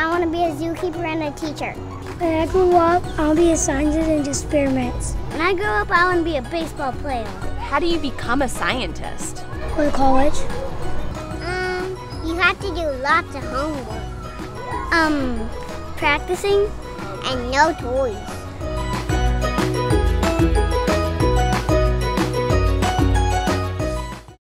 I want to be a zookeeper and a teacher. When I grow up, I'll be a scientist and do experiments. When I grow up, I want to be a baseball player. How do you become a scientist? Go to college. You have to do lots of homework. Practicing and no toys.